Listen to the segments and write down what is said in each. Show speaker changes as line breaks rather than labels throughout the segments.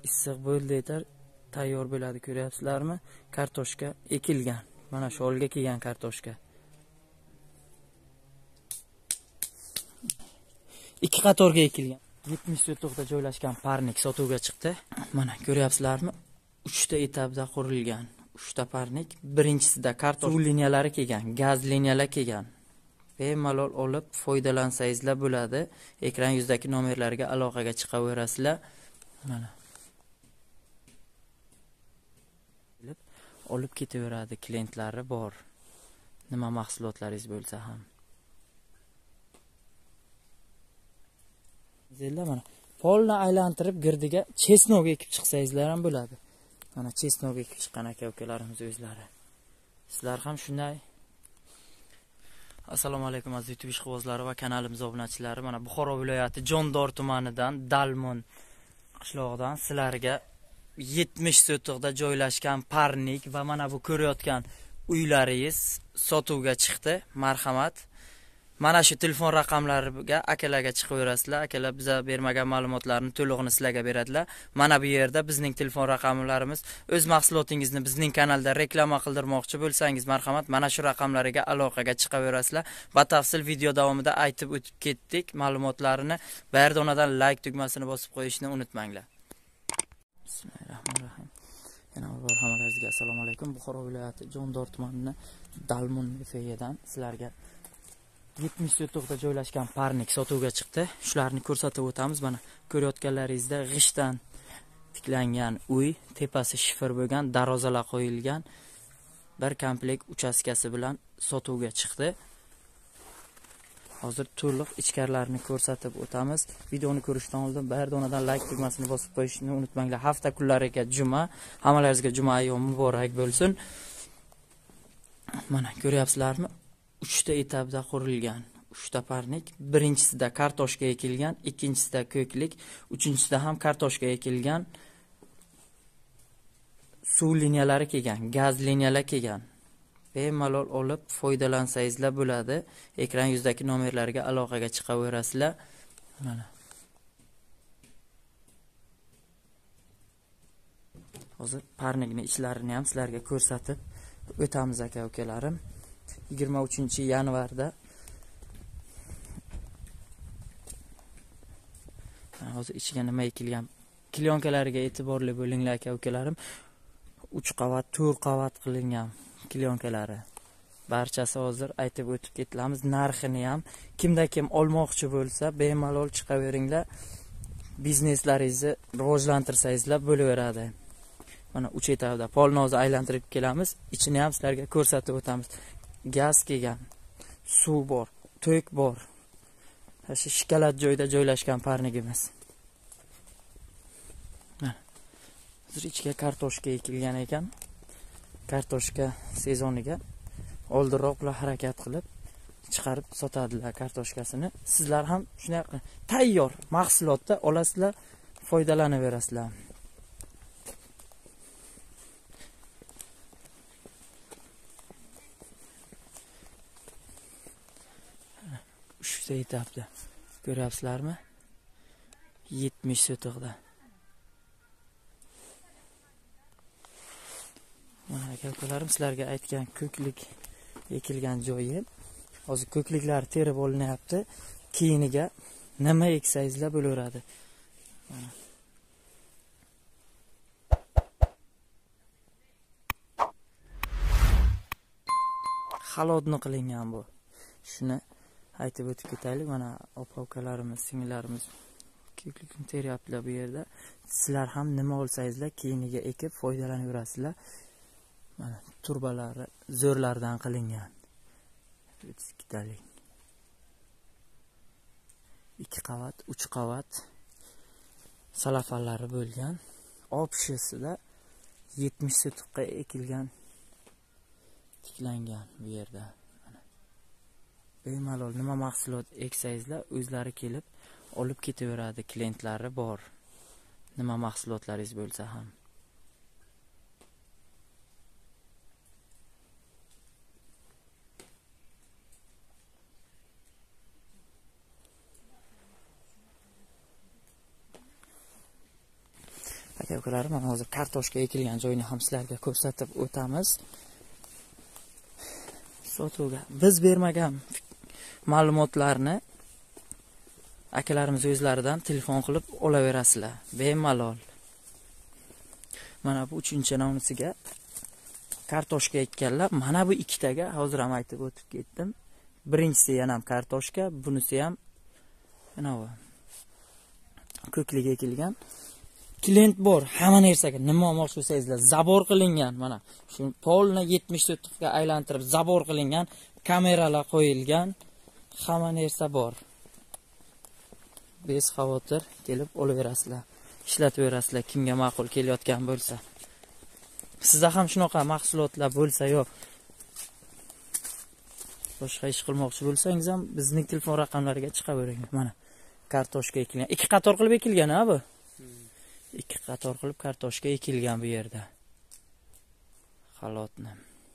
issiq bo'ldi yetar, tayyor bo'ladi, ko'ryapsizlarmi? Kartoshka ekilgan. Mana shu olga kelgan kartoshka. Ikki qatorga ekilgan. 70 sotixda joylashgan parnik sotuvga chiqdi. Mana ko'ryapsizlarmi? 3 ta etapda qurilgan. 3 ta parnik. Birinchisida kartoshka suv liniyalari kelgan, gaz liniyalari kelgan. Bemalol olib foydalansangizlar bo'ladi. Ekran yuzidagi nomerlarga aloqaga chiqaverasizlar. Mana. Olib ketaveradi, klientlari bor. Nima mahsulotlaringiz bo'lsa ham. Zella mana polni aylantirib girdiga chesnog ekib chiqsangizlar ham bo'ladi. Mana chesnog ekib chiqqan aka-ukalarimiz o'zlari. Sizlar ham shunday. Assalomu alaykum aziz YouTube ishqibozlari va kanalimiz obunachilari. Mana Buxoro viloyati Jondor tumanidan Dalmun qishlog'idan sizlarga 70 sotixda joylashgan parnik va mana bu ko'rayotgan uylaringiz sotuvga chiqdi. Marhamat. Mana shu telefon raqamlariga akalarga chiqaverasizlar. Akalar bizga bermagan ma'lumotlarni to'lig'ini sizlarga beradilar. Mana bu yerda bizning telefon raqamlarimiz. O'z mahsulotingizni bizning kanalda reklama qildirmoqchi bo'lsangiz, marhamat, mana shu raqamlariga aloqaga chiqaverasizlar. Batafsil video davomida aytib o'tib ketdik ma'lumotlarini. Bayardonadan like tugmasini bosib qo'yishni unutmanglar. Bismillahirrohmanirrohim. Yana bir hammalaringizga assalomu alaykum. Buxoro viloyati Jondor tumanining Dalmun feyadan sizlarga 70 sotixda joylashgan parnik sotuvga chiqdi. Shularni ko'rsatib o'tamiz. Mana ko'rayotganlaringizda g'ishtdan tiklangan uy, tepasi shifr bo'lgan, darvozalar qo'yilgan bir komplekt uchastkasi bilan sotuvga chiqdi. Hozir to'liq ichkarilarini ko'rsatib o'tamiz. Videoni ko'rishdan oldin bayardonadan like tugmasini bosib qo'yishni unutmanglar. Hafta kunlariga juma, hammalaringizga juma ayyomi muborak bo'lsin. Mana ko'ryapsizlarmi? 3 ta etapda qurilgan. 3 ta parnik. Birinchisida kartoshka ekilgan, ikkinchisida ko'klik, uchinchisida ham kartoshka ekilgan. Suv liniyalari kelgan, gaz liniyalari kelgan. Bemalol olib foydalansangizlar bo'ladi. Ekran yuzidagi nomerlarga aloqaga chiqaverasizlar. Mana. Hozir parnikning ichlarini ham sizlarga ko'rsatib o'tamiz aka-ukalarim. 23-yanvarda hozir ichiga nima ekilgan kliyonkalariga e'tiborli bo'linglar aka-ukalarim. 3 qavat, 4 qavat qilingan kliyonkalari. Barchasi hozir aytib o'tib ketamiz. Narxini ham kimda kim olmoqchi bo'lsa, bemalol chiqaveringlar. Bizneslaringizni rivojlantirsangizlar bo'laveradi. Mana 3 etapda polni hozir aylantirib kelamiz. Ichini ham sizlarga ko'rsatib o'tamiz. Gaz kelgan, suv bor, to'k bor. Shu shikalat joyda joylashgan parnigimiz. Hozir ichiga kartoshka ekilgan ekan. Kartoshka sezoniga oldinroq ular harakat qilib chiqarib sotadilar kartoshkasini. Sizlar ham shunday tayyor mahsulotda olasizlar, foydalanaverasizlar. Shu etapda ko'ryapsizlarmi? 70 sotixda. Mana aka-ukalarim sizlarga aytgan ko'klik ekilgan joyi. Hozir ko'kliklar terib olinyapti. Keyiniga nima eksangizlar bo'laveradi. Mana. Xalodni qilingan bu. Shuni aytib o'tib ketaylik. Mana opa-ukalarimiz, singillarimiz ko'klikni teryaptilar bu yerda. Sizlar ham nima olsangizlar keyiniga ekib foydalanaverasizlar. Mana turbalari zo'rlardan qilingan. 2 talik. 2 qavat, 3 qavat salafallari bo'lgan. Opshisida 70 sotixga ekilgan, tiklangan bu yerda. Bemalol nima mahsulot eksangizlar o'zlari kelib olib ketaveradi, klientlari bor. Nima mahsulotlaringiz bo'lsa ham. Aka-ukalarim, mana hozir kartoshka ekilgan joyni ham sizlarga ko'rsatib o'tamiz. Sotuvga biz bermagan ma'lumotlarni akalarimiz o'zlaridan telefon qilib olaverasizlar. Bemalol. Mana bu 3-navnisiga kartoshka ekkanlar. Mana bu ikkitaga hozir ham aytib o'tib ketdim. Birinchisi ham kartoshka, bunisi ham mana bu ko'klik ekilgan. Klient bor, hamma narsaga nima olmoqchi bo'lsangizlar, zabor qilingan, mana shu polni 70 sotixga aylantirib zabor qilingan, kameralar qo'yilgan, hamma narsa bor. Bez xavotir kelib olaverasizlar, ishlataverasizlar kimga ma'qul kelayotgan bo'lsa. Sizda ham shunaqa mahsulotlar bo'lsa yo boshqa ish qilmoqchi bo'lsangiz ham bizning telefon raqamlariga chiqavering. Mana kartoshka ekilgan. 2 qator qilib ekilgan ha bu. 2 qator qilib kartoshka ekilgan bu yerda. Xalotni.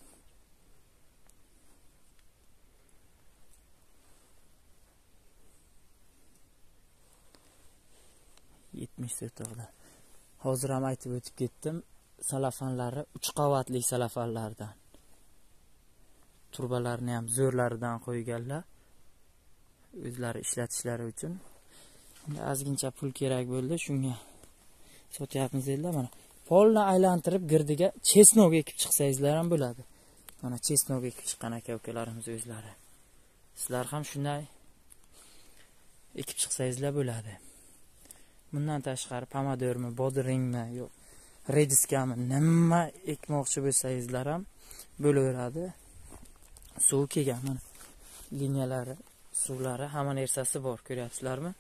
So'toqda. Hozir ham aytib o'tib ketdim. Salafanlari 3 qavatli salafanlardan. Turbalarni ham zo'rlaridan qo'yganlar. O'zlari ishlatishlari uchun. Endi ozgincha pul kerak bo'ldi, shunga sotyapmiz dedilar. Mana polni aylantirib girdiga chesnog ekib chiqsangizlar ham bo'ladi. Mana chesnog ekib chiqqan aka-ukalarimiz o'zlari. Sizlar ham shunday ekib chiqsangizlar bo'ladi. Bundan tashqari pomidormi, bodringmi, yo'q, rediskami, nima ekmoqchi bo'lsangizlar ham bo'laveradi. Suv kelgan, mana liniyalari, suvlari, hamma narsasi bor, ko'ryapsizlarmi?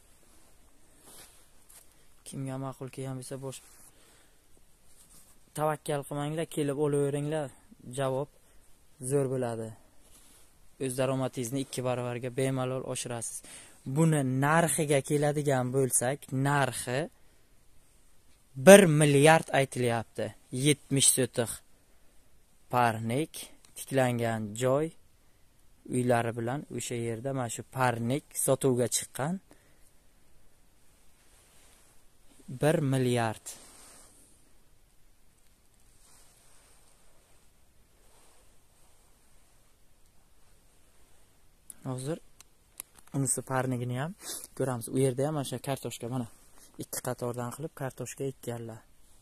Kimga ma'qul kelgan bo'lsa bosh tavakkal qilmanglar, kelib olaveringlar, javob zo'r bo'ladi. O'z daromadingizni 2 barobarga bemalol oshirasiz. Buni narxiga keladigan bo'lsak, narxi 1 milliard aytilyapti. 70 sotix parnik, tiklangan joy, uylari bilan o'sha yerda mana shu parnik sotuvga chiqqan. 1 milliard. Hozir unisi parnigini ham ko'ramiz. U yerda ham o'sha kartoshka mana 2 qatordan qilib kartoshka ekkanlar.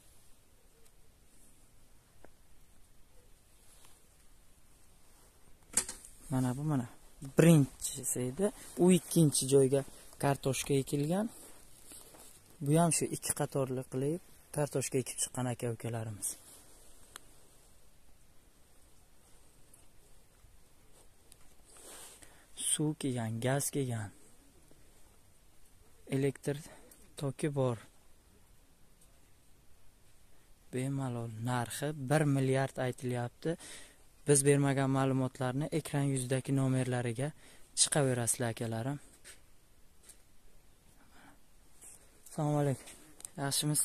Mana bu mana birinchisi edi. U ikkinchi joyga kartoshka ekilgan. Bu ham shu 2 qatorli qilib kartoshka ekib chiqqan aka-ukalarimiz. Suv kelgan, gaz kelgan. Elektr toki bor. Bemalol narxi 1 milliard aytilyapti. Biz bermagan ma'lumotlarni ekran yuzidagi nomerlariga chiqaverasizlar akalarim. Assalomu alaykum. Yaxshimiz?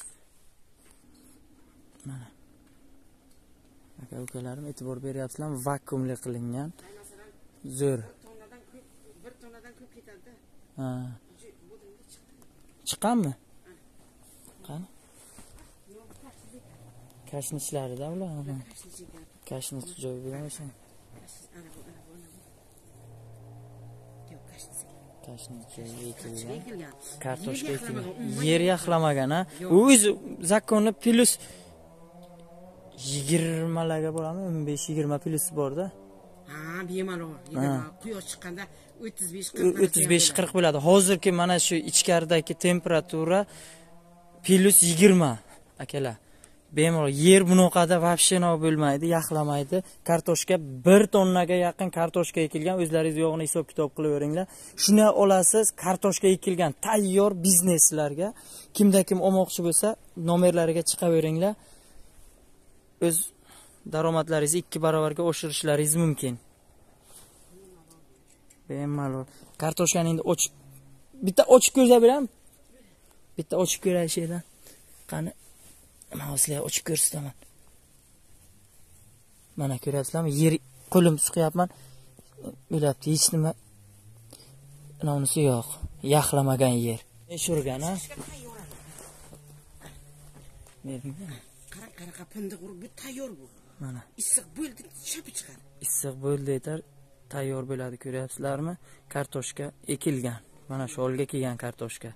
Mana. Aka-ukalarim e'tibor beryapsizlarmi? Vakuumli qilingan. Zo'r. Bir tonnadan ko'p ketadi. Ha. Chiqqanmi? Qani? Kashnishlarida ular. Kashnish joy bilan o'sha. Kashnish joyi ekilgan. Kartoshka ekilgan. Yer yaxlamagan ha. U o'zi zakonni plus 20 larga bo'ladimi? 15-20 plus borda.
Ha, bemalol. Quyosh chiqqanda
35-40 bo'ladi. Hozirgi mana shu ichkaridagi temperatura plus 20 akalar. Bemalol yer bunaqada вообще bo'lmaydi, yaxlamaydi. Kartoshka 1 tonnaga yaqin kartoshka ekilgan. O'zlaringiz yo'g'ini hisob kitob qilaveringlar. Shuni olasiz, kartoshka ekilgan tayyor bizneslarga kimda kim olmoqchi bo'lsa, nomerlariga chiqaveringlar. O'z daromadlaringizni 2 barobarga oshirishlaringiz mumkin. Bemalol. Kartoshkani endi ochib bitta ochib ko'rsa bilan bitta ochib ko'raylik. Qani mana sizlarga ochib ko'rsataman. Mana ko'ryapsizlarmi? Yer qo'lim suqyapman. O'ylabdi, hech nima nomisi yo'q. Yaxlamagan yer. Shurgan ha. Bering.
Qara fındık urib, bu tayyor bu.
Mana.
Issiq bo'ldi, chapib chiqadi.
Issiq bo'ldi yetar, tayyor bo'ladi, ko'ryapsizlarmi? Kartoshka ekilgan. Mana shu olga kelgan kartoshka.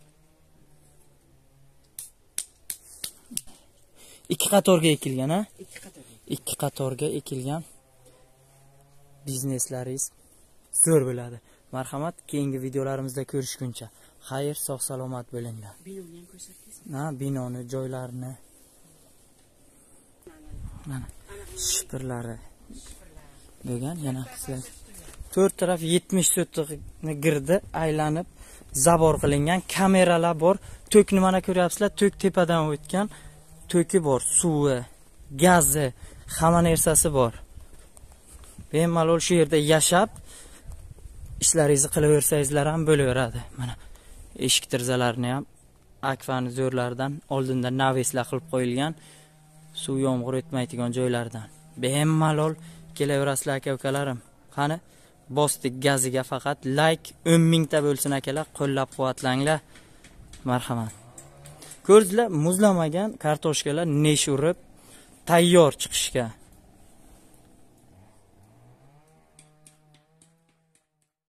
2 qatorga ekilgan, ha?
2 qator.
2 qatorga ekilgan. Bizneslaringiz zo'r bo'ladi. Marhamat, keyingi videolarimizda ko'rishguncha. Xayr, sog' salomat bo'linglar.
Binoni ham ko'rsatdingizmi?
Ha, binoni, joylarini. Mana shipirlari bo'lgan, yana sizlar 4 taraf 70 sotixni girdi, aylanib zabor qilingan, kameralar bor. To'kni mana ko'ryapsizlar, to'k tepadan o'tgan. To'ki bor, suvi, gazi, hamma narsasi bor. Bemalol shu yerda yashab ishlaringizni qilaversangizlar ham bo'laveradi. Mana eshik tirzalarini ham akvani zo'rlardan oldinda naveslar qilib qo'yilgan. Suv yomg'ir o'tmaydigan joylardan. Bemalol kelaverasizlar aka-ukalarim. Qani, bosdik gaziga faqat like 10 mingta bo'lsin akalar, qo'llab-quvvatlanglar. Marhamat. Ko'rdinglar, muzlamagan kartoshkalar nesh urib tayyor chiqishga.